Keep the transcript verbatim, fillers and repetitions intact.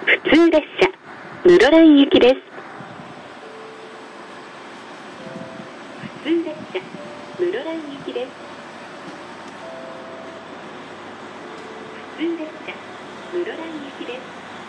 普通列車室蘭行きです。普通列車室蘭行きです。普通列車室蘭行きです。